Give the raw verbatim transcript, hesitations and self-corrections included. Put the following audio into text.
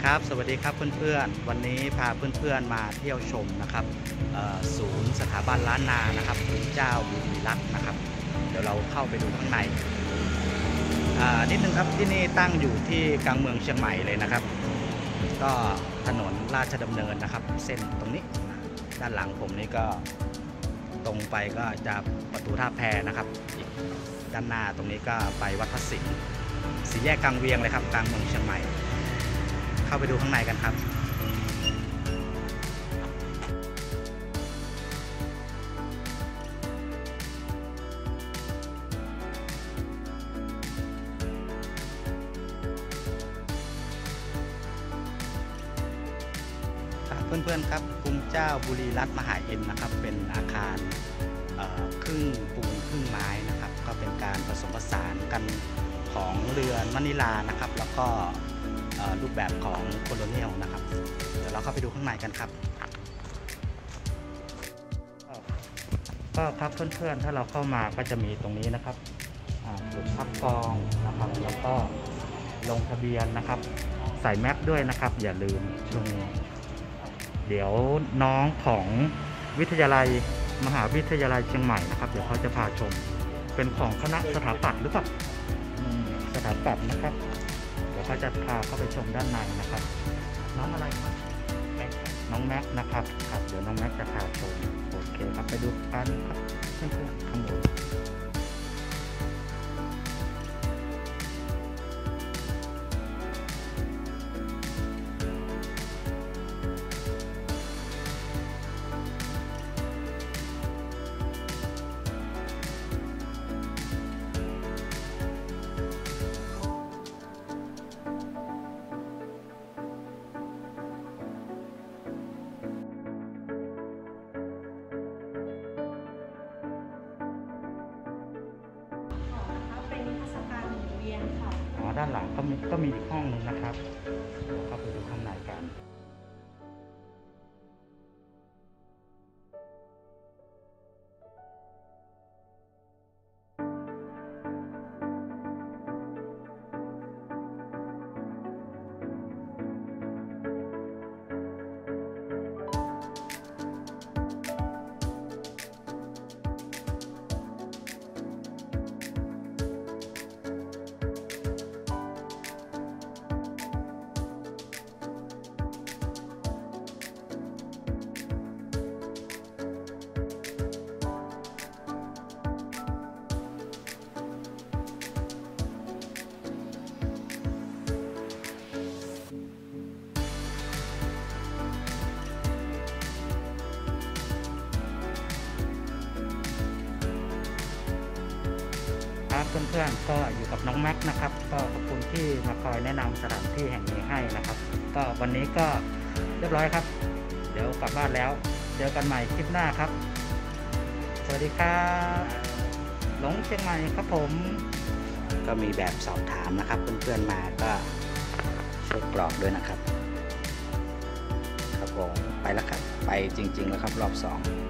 ครับสวัสดีครับเพื่อนๆวันนี้พาเพื่อนๆมาเที่ยวชมนะครับศูนย์สถาบันล้านนานะครับคุณเจ้าบุรีรัตน์นะครับเดี๋ยวเราเข้าไปดูข้างในนิดนึงครับที่นี่ตั้งอยู่ที่กลางเมืองเชียงใหม่เลยนะครับก็ถนนราชดำเนินนะครับเส้นตรงนี้ด้านหลังผมนี่ก็ตรงไปก็จะประตูท่าแพนะครับอีกด้านหน้าตรงนี้ก็ไปวัดพระสิงห์สี่แยกกลางเวียงเลยครับกลางเมืองเชียงใหม่เข้าไปดูข้างในกันครับเพื่อนๆครับกรุงเจ้าบุรีรัตน์มหาเอ็มนะครับเป็นอาคารครึ่งปูนครึ่งไม้นะครับก็เป็นการผสมผสานกันของเรือนมะนิลานะครับแล้วก็รูปแบบของโคโลเนียลนะครับเดี๋ยวเราเข้าไปดูข้างในกันครับก็ครับเพื่อนๆถ้าเราเข้ามาก็จะมีตรงนี้นะครับจุดพักกองนะครับแล้วก็ลงทะเบียนนะครับใส่แมปด้วยนะครับอย่าลืมช่วงนี้เดี๋ยวน้องของวิทยาลัยมหาวิทยาลัยเชียงใหม่นะครับเดี๋ยวเขาจะพาชมเป็นของคณะสถาปัตย์หรือเปล่าสถาปัตย์นะครับเดี๋ยวเขาจะพาเข้าไปชมด้านในนะครับน้องอะไรครับน้องแม็กนะครับครับเดี๋ยวน้องแม็กจะพาชมโอเคครับไปดูกันครับเพื่อนๆข้างบนด้านหลังก็มีก็มีอีกห้องนึงนะครับเข้าไปดูข้างในกันเพื่อนๆก็อยู่กับน้องแม็กนะครับก็ขอบคุณที่มาคอยแนะนำสถานที่แห่งนี้ให้นะครับก็วันนี้ก็เรียบร้อยครับเดี๋ยวกลับบ้านแล้วเจอกันใหม่คลิปหน้าครับสวัสดีครับหลงเชียงใหม่ครับผมก็มีแบบสอบถามนะครับเพื่อนๆมาก็ช่วยกรอกด้วยนะครับครับผมไปแล้วครับไปจริงๆแล้วครับรอบสอง